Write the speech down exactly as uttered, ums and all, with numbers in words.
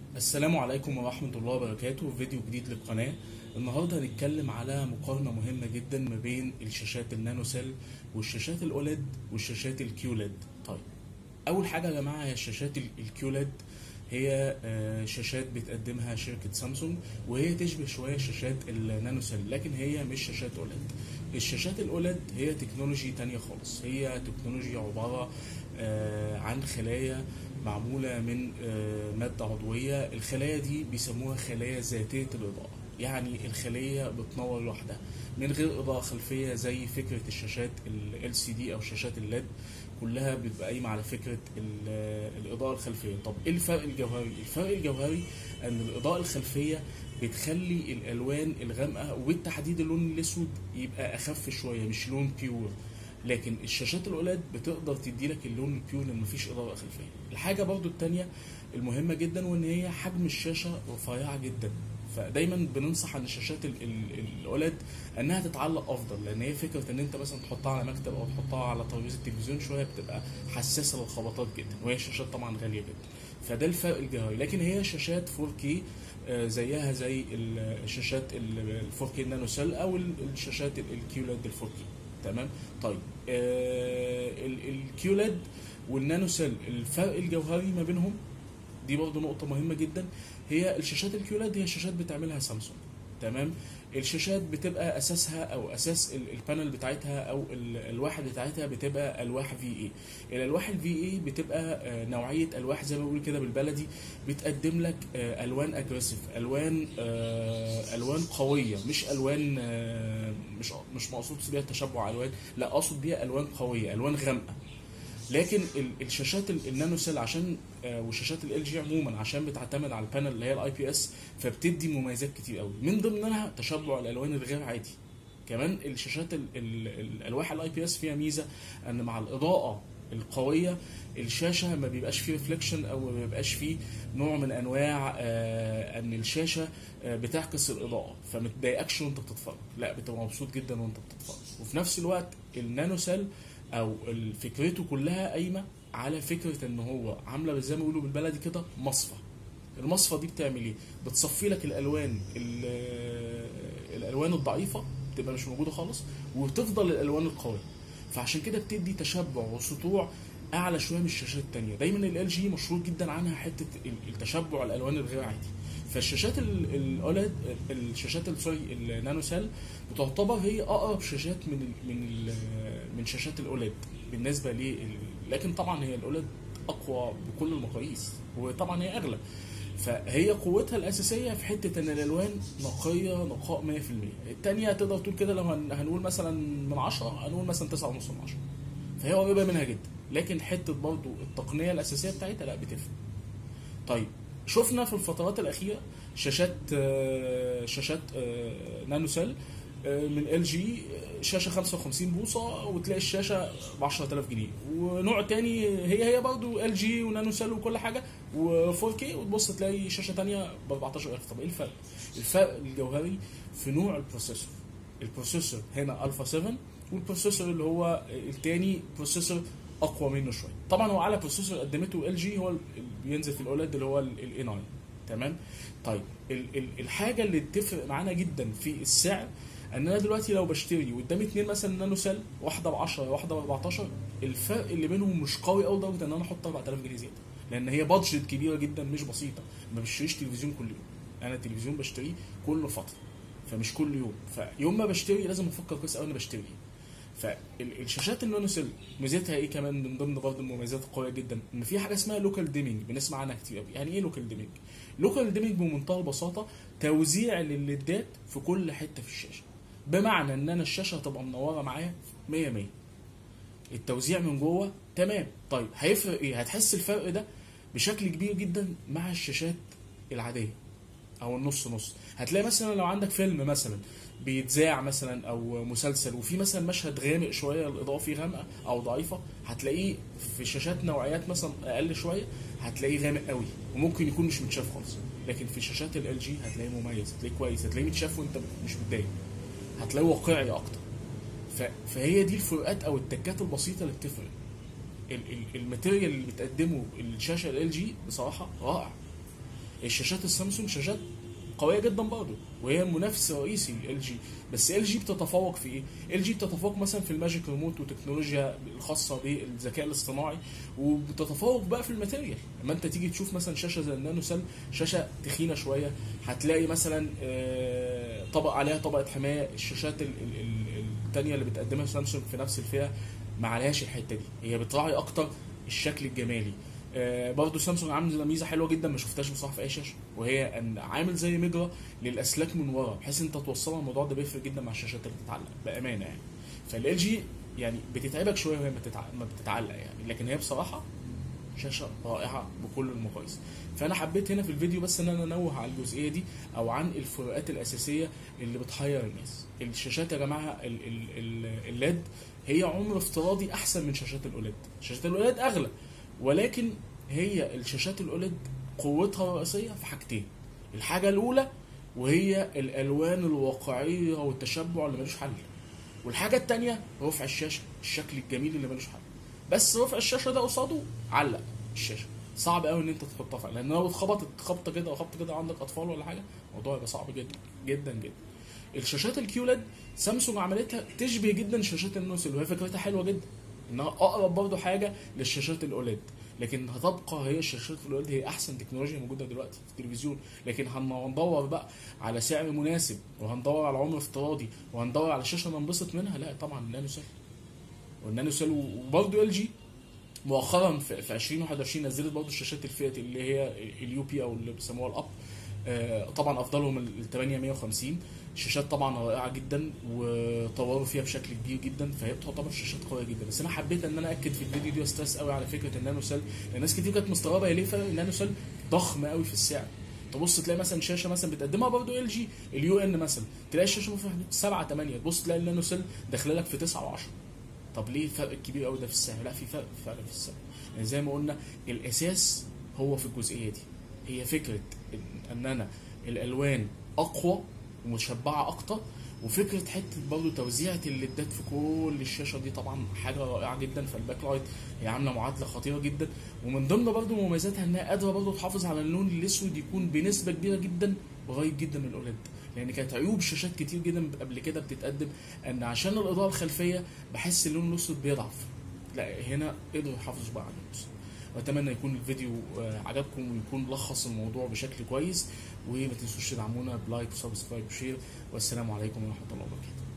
السلام عليكم ورحمة الله وبركاته. فيديو جديد للقناة. النهاردة هنتكلم على مقارنة مهمة جدا ما بين الشاشات النانو سيل والشاشات الاوليد والشاشات الكيوليد. طيب، أول حاجة يا جماعة هي الشاشات ال- الكيوليد. هي آه، شاشات بتقدمها شركة سامسونج، وهي تشبه شوية شاشات النانو سيل، لكن هي مش شاشات اوليد. الشاشات الاوليد هي تكنولوجي تانية خالص. هي تكنولوجي عبارة آه، عن خلايا معمولة من آه، مادة عضوية. الخلايا دي بيسموها خلايا ذاتية الإضاءة، يعني الخلية بتنور لوحدها من غير إضاءة خلفية، زي فكرة الشاشات ال إل سي دي أو شاشات الليد. كلها بتبقى قايمة على فكرة ال- الإضاءة الخلفية. طب إيه الفرق الجوهري؟ الفرق الجوهري أن الإضاءة الخلفية بتخلي الألوان الغامقة وبالتحديد اللون الأسود يبقى أخف شوية، مش لون بيور. لكن الشاشات الاولاد بتقدر تدي لك اللون البيور لان مفيش اضاءه خلفيه. الحاجه برضو التانية المهمه جدا، وان هي حجم الشاشه رفيعه جدا. فدايما بننصح عن الشاشات ال- ال- الاولاد انها تتعلق افضل، لان هي فكره ان انت مثلا تحطها على مكتب او تحطها على ترابيزه التلفزيون شويه بتبقى حساسه للخبطات جدا، وهي شاشات طبعا غاليه جدا. فده الفرق الجوهري. لكن هي شاشات فور كيه آه، زيها زي الشاشات ال فور كيه نانو سيل او ال- الشاشات الكيوليد ال فور كيه. تمام. طيب، آه الكيوليد والنانو سيل، الفرق الجوهري ما بينهم دي برضه نقطة مهمة جدا. هي الشاشات الكيوليد هي شاشات بتعملها سامسونج. تمام. الشاشات بتبقى اساسها او اساس ال- البانل بتاعتها او ال- الالواح بتاعتها بتبقى الواح في اي. الالواح الفي اي بتبقى آه، نوعيه الواح زي ما بقول كده بالبلدي، بتقدم لك آه، الوان اجريسيف، الوان آه، الوان قويه، مش الوان آه، مش مش مقصود بيها تشبع الوان، لا اقصد بيها الوان قويه، الوان غامقه. لكن ال- الشاشات ال- النانو سيل عشان آه، وشاشات ال جي عموما عشان بتعتمد على البانل اللي هي الاي بي اس، فبتدي مميزات كتير قوي، من ضمنها تشبع الالوان الغير عادي. كمان الشاشات ال- ال- الالواح الاي بي اس فيها ميزه ان مع الاضاءه القويه الشاشه ما بيبقاش فيه ريفليكشن، او ما بيبقاش فيه نوع من انواع آه، ان الشاشه آه، بتعكس الاضاءه، فما تضايقكش وانت بتتفرج، لا بتبقى مبسوط جدا وانت بتتفرج. وفي نفس الوقت النانو سيل او ال- فكرته كلها قايمه على فكره ان هو عامله زي ما بيقولوا بالبلدي كده مصفى. المصفى دي بتعمل ايه؟ بتصفي لك الالوان ال- الالوان الضعيفه بتبقى مش موجوده خالص، وتفضل الالوان القويه. فعشان كده بتدي تشبع وسطوع اعلى شويه من الشاشات التانية. دايما ال جي مشهور جدا عنها حته ال- التشبع الالوان الغير عادي. فالشاشات الاولاد، الشاشات ال- سوري النانو سيل بتعتبر هي اقرب شاشات من ال من ال من شاشات الاولاد بالنسبه لي. لكن طبعا هي الاولاد اقوى بكل المقاييس، وطبعا هي اغلى. فهي قوتها الاساسيه في حته ان الالوان نقيه نقاء مية في المية. الثانيه تقدر تقول كده لو هن- هنقول مثلا من عشرة، هنقول مثلا تسعة ونص من عشرة. فهي قريبه منها جدا، لكن حته برضو التقنيه الاساسيه بتاعتها لا بتفرق. طيب، شفنا في الفترات الأخيرة شاشات آه، شاشات آه، نانو سيل آه، من ال جي، شاشة خمسة وخمسين بوصة وتلاقي الشاشة ب عشرة آلاف جنيه. ونوع تاني هي هي برضه ال جي ونانو سيل وكل حاجة و فور كيه، وتبص تلاقي شاشة تانية ب اربعتاشر الف. طب ايه الفرق؟ الفرق الجوهري في نوع البروسيسور. البروسيسور هنا الفا سبعة، والبروسيسور اللي هو التاني بروسيسور اقوى منه شويه. طبعا هو على بروسيسور قدمته ال جي هو اللي بينزل في الاولاد اللي هو الاي تسعة. تمام. طيب، ال- ال- الحاجه اللي بتفرق معانا جدا في السعر، ان انا دلوقتي لو بشتري قدامي اتنين مثلا نانو سيل، واحده ب عشرة واحده ب اربعتاشر، الفرق اللي بينهم مش قوي قوي لدرجه ان انا احط اربعة آلاف جنيه زياده، لان هي بادجت كبيره جدا مش بسيطه. ما بشتريش تلفزيون كل يوم، انا التلفزيون بشتريه كل فتره، فمش كل يوم. فيوم ما بشتري لازم افكر كويس قوي انا بشتري ايه. فالشاشات النانو سيل ميزتها ايه كمان من ضمن برضه المميزات القويه جدا؟ ان في حاجه اسمها لوكال ديمينج، بنسمع عنها كتير قوي. يعني ايه لوكال ديمينج؟ لوكال ديمينج بمنتهى البساطه توزيع للليدات في كل حته في الشاشه، بمعنى ان انا الشاشه هتبقى منوره معايا مية مية، التوزيع من جوه تمام. طيب هيفرق ايه؟ هتحس الفرق ده بشكل كبير جدا مع الشاشات العاديه او النص نص. هتلاقي مثلا لو عندك فيلم مثلا بيتذاع مثلا او مسلسل، وفي مثلا مشهد غامق شويه الاضاءه فيه غامقه او ضعيفه، هتلاقيه في شاشات نوعيات مثلا اقل شويه هتلاقيه غامق قوي وممكن يكون مش متشاف خالص. لكن في شاشات ال جي هتلاقيه مميز، هتلاقيه كويس، هتلاقيه متشاف وانت مش متضايق، هتلاقيه واقعي اكتر. ف- فهي دي الفروقات او التكات البسيطه اللي بتفرق. ال- ال- الماتيريال اللي بتقدمه الشاشه ال جي بصراحه رائع. الشاشات السامسونج شاشات قويه جدا برضه، وهي منافس رئيسي ال جي. بس ال جي بتتفوق في ايه؟ ال جي بتتفوق مثلا في الماجيك ريموت والتكنولوجيا الخاصه بالذكاء الاصطناعي، وبتتفوق بقى في الماتيريال. لما انت تيجي تشوف مثلا شاشه زي النانو سيل، شاشه تخينه شويه، هتلاقي مثلا طبق عليها طبقه حمايه. الشاشات الثانيه اللي بتقدمها سامسونج في نفس الفئه ما عليهاش الحته دي، هي بتراعي اكتر الشكل الجمالي. آه برضه سامسونج عامل ميزه حلوه جدا ما شفتهاش بصراحه في اي شاشه، وهي ان عامل زي مجرى للاسلاك من ورا، بحيث انت توصلها. الموضوع ده بيفرق جدا مع الشاشات اللي بتتعلق بامانه يعني. فال جي يعني بتتعبك شويه وهي ما بتتعلق يعني، لكن هي بصراحه شاشه رائعه بكل المقاييس. فانا حبيت هنا في الفيديو بس ان انا انوه على الجزئيه دي، او عن الفروقات الاساسيه اللي بتحير الناس. الشاشات يا جماعه الليد هي عمر افتراضي احسن من شاشات الاوليد. شاشات الاوليد اغلى، ولكن هي الشاشات الاوليد قوتها الرئيسيه في حاجتين. الحاجه الاولى وهي الالوان الواقعيه والتشبع اللي ملوش حل، والحاجه الثانيه رفع الشاشه، الشكل الجميل اللي ملوش حل. بس رفع الشاشه ده قصاده علق الشاشه، صعب قوي ان انت تحطها فعلا، لان لو اتخبطت خبطه كده او خبطه كده عندك اطفال ولا حاجه، الموضوع يبقى صعب جدا جدا جدا. الشاشات الكيولاد سامسونج عملتها تشبه جدا شاشات النوسل، وهي فكرتها حلوه جدا، انها اقرب برضه حاجه للشاشات الاوليد، لكن هتبقى هي الشاشات الاوليد هي احسن تكنولوجيا موجوده دلوقتي في التلفزيون. لكن هندور بقى على سعر مناسب، وهندور على عمر افتراضي، وهندور على شاشه ننبسط منها، لا طبعا النانو سيل. والنانو سيل وبرضه ال جي مؤخرا في ألفين وواحد وعشرين نزلت برضه الشاشات الفئه اللي هي اليو بي او اللي بيسموها الاب. طبعا افضلهم ال ثمانمية وخمسين. الشاشات طبعا رائعه جدا وطوروا فيها بشكل كبير جدا، فهي تعتبر شاشات قويه جدا. بس انا حبيت ان انا اكد في الفيديو دي واسترس قوي على فكره النانو سيل، لان ناس كتير كانت مستغربه هي ليه فرق النانو سيل ضخم قوي في السعر. تبص تلاقي مثلا شاشه مثلا بتقدمها برضه ال جي اليو ان مثلا، تلاقي الشاشه في حدود سبعة ثمانية، تبص تلاقي النانو سيل داخله لك في تسعة و10. طب ليه الفرق الكبير قوي ده في السعر؟ لا في فرق فرق في السعر، يعني زي ما قلنا الاساس هو في الجزئيه دي، هي فكره ان انا الالوان اقوى ومشبعه اكتر، وفكره حته برضه توزيعه الليدات في كل الشاشه دي طبعا حاجه رائعه جدا. فالباك لايت هي عامله معادله خطيره جدا، ومن ضمن برضه مميزاتها انها قادره برضه تحافظ على اللون الاسود يكون بنسبه كبيره جدا قريب جدا من الاوليد، لان كانت عيوب شاشات كتير جدا قبل كده بتتقدم ان عشان الاضاءه الخلفيه بحس اللون الاسود بيضعف، لا هنا قدروا يحافظوا بقى على اللون الاسود. واتمنى يكون الفيديو عجبكم ويكون لخص الموضوع بشكل كويس، وما تنسوش تدعمونا بلايك وسبسكرايب وشير، والسلام عليكم ورحمه الله وبركاته.